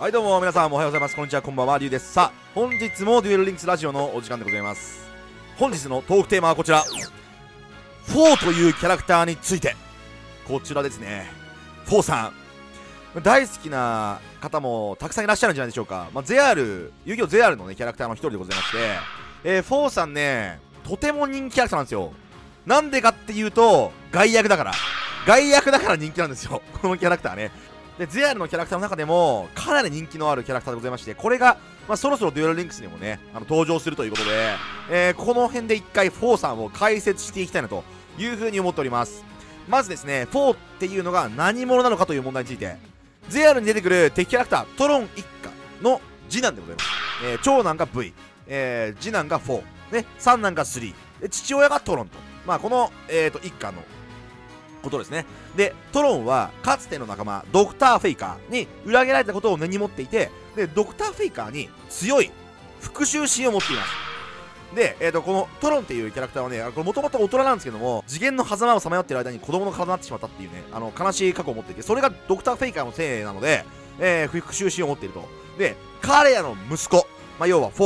はいどうも皆さんおはようございます。こんにちは、こんばんは、りゅうです。さあ本日もデュエルリンクスラジオのお時間でございます。本日のトークテーマはこちら、フォーというキャラクターについて。こちらですね、フォーさん大好きな方もたくさんいらっしゃるんじゃないでしょうか。ゼアール、遊戯王ゼアールのねキャラクターの一人でございまして、フォーさんねとても人気キャラクターなんですよ。なんでかっていうと外役だから人気なんですよこのキャラクターね。でゼアールのキャラクターの中でもかなり人気のあるキャラクターでございまして、これが、そろそろデュエルリンクスにもね登場するということで、この辺で一回フォーさんを解説していきたいなというふうに思っております。まずですね、フォーっていうのが何者なのかという問題について。ゼアールに出てくる敵キャラクタートロン一家の次男でございます。長男が V、次男が4、ね、三男が3で、父親がトロンと、この、一家のことですね。でトロンはかつての仲間ドクター・フェイカーに裏切られたことを根に持っていて、でドクター・フェイカーに強い復讐心を持っています。で、このトロンっていうキャラクターはね、これもともと大人なんですけども、次元の狭間をさまよっている間に子供の体になってしまったっていうね、悲しい過去を持っていて、それがドクター・フェイカーのせいなので、復讐心を持っていると。で彼らの息子、要は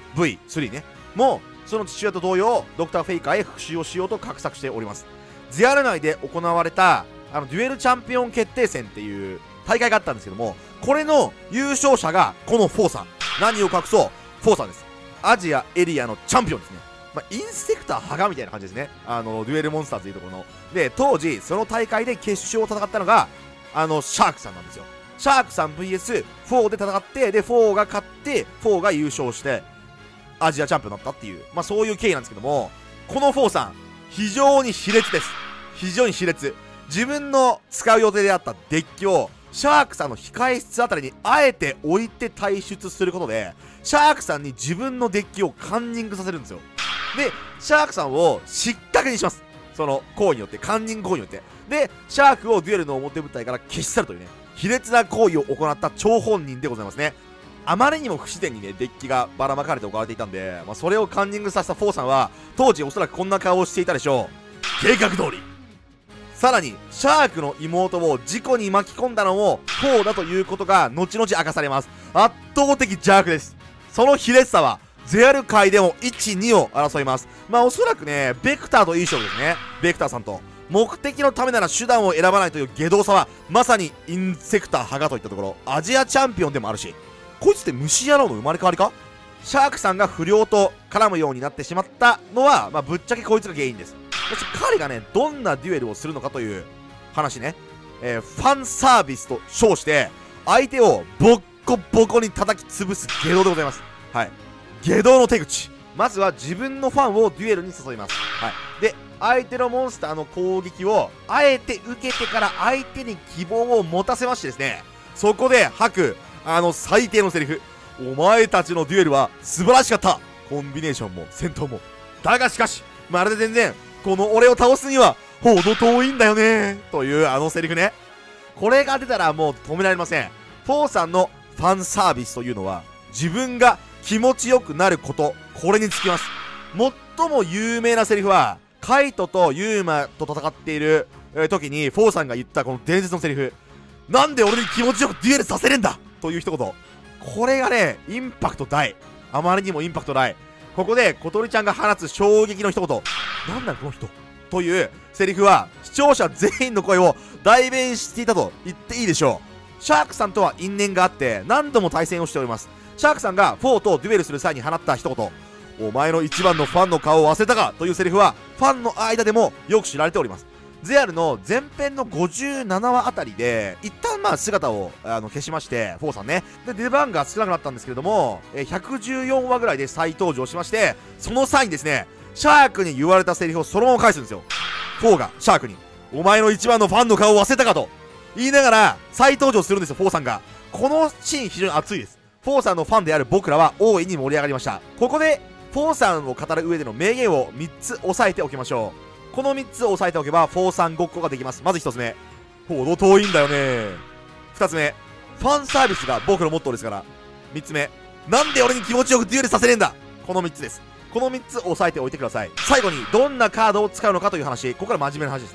4V3 ねもうその父親と同様ドクター・フェイカーへ復讐をしようと画策しております。ゼアル内で行われたデュエルチャンピオン決定戦っていう大会があったんですけども、これの優勝者がこのフォーさん。何を隠そう、フォーさんです。アジアエリアのチャンピオンですね。インセクターハガみたいな感じですね。デュエルモンスターというところの。で当時その大会で決勝を戦ったのがシャークさんなんですよ。シャークさん VS4 で戦って、で4が勝って4が優勝してアジアチャンピオンになったっていう、そういう経緯なんですけども、この4さん非常に熾烈です。非常に熾烈。自分の使う予定であったデッキをシャークさんの控え室あたりにあえて置いて退出することで、シャークさんに自分のデッキをカンニングさせるんですよ。でシャークさんを失格にします。その行為によって、カンニング行為によって。でシャークをデュエルの表舞台から消し去るというね、卑劣な行為を行った張本人でございますね。あまりにも不自然にねデッキがばらまかれて行われていたんで、それをカンニングさせたフォーさんは当時おそらくこんな顔をしていたでしょう。計画通り。さらにシャークの妹を事故に巻き込んだのもフォーだということが後々明かされます。圧倒的邪悪です。その卑劣さはゼアル界でも1、2を争います。おそらくねベクターといい勝負ですね。ベクターさんと目的のためなら手段を選ばないという下道さはまさにインセクターハガといったところ、アジアチャンピオンでもあるし、こいつって虫野郎の生まれ変わりか。シャークさんが不良と絡むようになってしまったのは、ぶっちゃけこいつが原因です。そして彼がねどんなデュエルをするのかという話ね、ファンサービスと称して相手をボッコボコに叩き潰す下道でございます。はい、下道の手口。まずは自分のファンをデュエルに誘います。はい、で相手のモンスターの攻撃をあえて受けてから相手に希望を持たせましてですね、そこで吐く最低のセリフ、お前たちのデュエルは素晴らしかった、コンビネーションも戦闘も、だがしかしまるで全然この俺を倒すにはほど遠いんだよねというセリフね。これが出たらもう止められません。フォーさんのファンサービスというのは自分が気持ちよくなること、これにつきます。最も有名なセリフはカイトとユーマと戦っている時にフォーさんが言ったこの伝説のセリフ、なんで俺に気持ちよくデュエルさせれんだという一言。これがねインパクト大、あまりにもインパクト大。ここで小鳥ちゃんが放つ衝撃の一言、なんだこの人というセリフは視聴者全員の声を代弁していたと言っていいでしょう。シャークさんとは因縁があって何度も対戦をしております。シャークさんが4とデュエルする際に放った一言、お前の一番のファンの顔を忘れたかというセリフはファンの間でもよく知られております。ゼアルの前編の57話あたりで一旦姿を消しまして、フォーさんね、で出番が少なくなったんですけれども、114話ぐらいで再登場しまして、その際にですねシャークに言われたセリフをそのまま返すんですよ。フォーがシャークにお前の一番のファンの顔を忘れたかと言いながら再登場するんですよ、フォーさんが。このシーン非常に熱いです。フォーさんのファンである僕らは大いに盛り上がりました。ここでフォーさんを語る上での名言を3つ押さえておきましょう。この3つを押さえておけばフォーさんごっこができます。まず1つ目、ほど遠いんだよね。2つ目、ファンサービスが僕のモットーですから。3つ目、なんで俺に気持ちよくデュエルさせねえんだ。この3つです。この3つ押さえておいてください。最後にどんなカードを使うのかという話、ここから真面目な話ですね。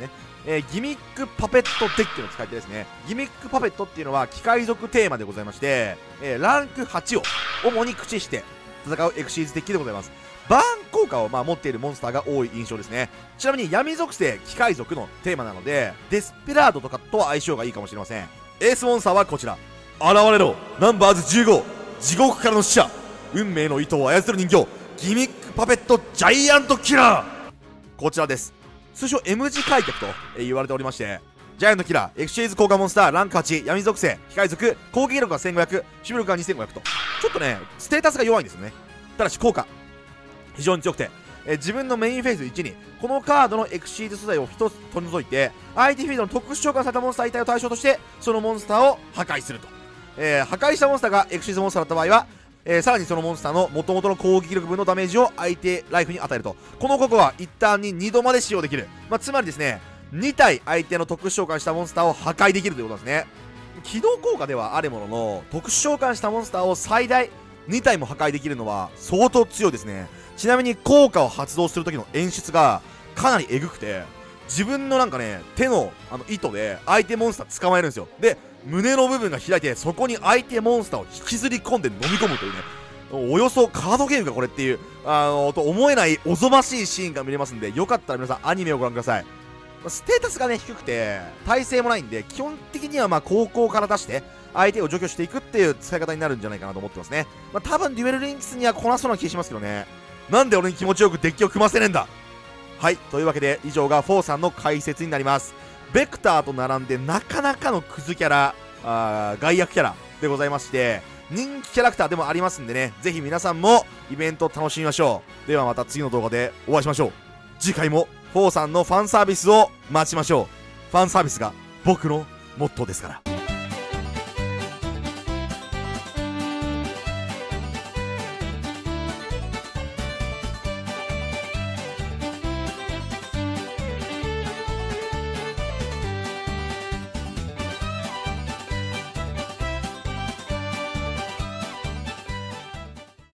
ギミックパペットデッキの使い手ですね。ギミックパペットっていうのは機械族テーマでございまして、ランク8を主に駆使して戦うエクシーズデッキでございます。バーン効果を持っているモンスターが多い印象ですね。ちなみに闇属性機械族のテーマなのでデスペラードとかとは相性がいいかもしれません。エースモンスターはこちら、現れろナンバーズ15、地獄からの使者、運命の糸を操る人形、ギミックパペットジャイアントキラー。こちらです。通称 M 字開脚と言われておりまして、ジャイアントキラー、エクシーズ効果モンスター、ランク8、闇属性、機械族、攻撃力が1500、守備力が2500と、ちょっとね、ステータスが弱いんですよね。ただし効果、非常に強くて、自分のメインフェーズ1に、このカードのエクシーズ素材を1つ取り除いて、相手フィールドの特殊召喚されたモンスター1体を対象として、そのモンスターを破壊すると。破壊したモンスターがエクシーズモンスターだった場合は、さらにそのモンスターの元々の攻撃力分のダメージを相手ライフに与えると。この効果は一旦に2度まで使用できる。つまりですね、2体相手の特殊召喚したモンスターを破壊できるということですね。起動効果ではあるものの、特殊召喚したモンスターを最大2体も破壊できるのは相当強いですね。ちなみに効果を発動する時の演出がかなりエグくて、自分の手の糸で相手モンスター捕まえるんですよ。で、胸の部分が開いて、そこに相手モンスターを引きずり込んで飲み込むというね、およそカードゲームかこれっていう、と思えないおぞましいシーンが見れますんで、よかったら皆さんアニメをご覧ください。ステータスがね、低くて、耐性もないんで、基本的には高校から出して、相手を除去していくっていう使い方になるんじゃないかなと思ってますね。多分デュエルリンクスにはこなそうな気しますけどね。なんで俺に気持ちよくデッキを組ませねえんだ。はい、というわけで以上がフォーさんの解説になります。ベクターと並んでなかなかのクズキャラ、害悪キャラでございまして、人気キャラクターでもありますんでね、ぜひ皆さんもイベント楽しみましょう。ではまた次の動画でお会いしましょう。次回もフォーさんのファンサービスを待ちましょう。ファンサービスが僕のモットーですから。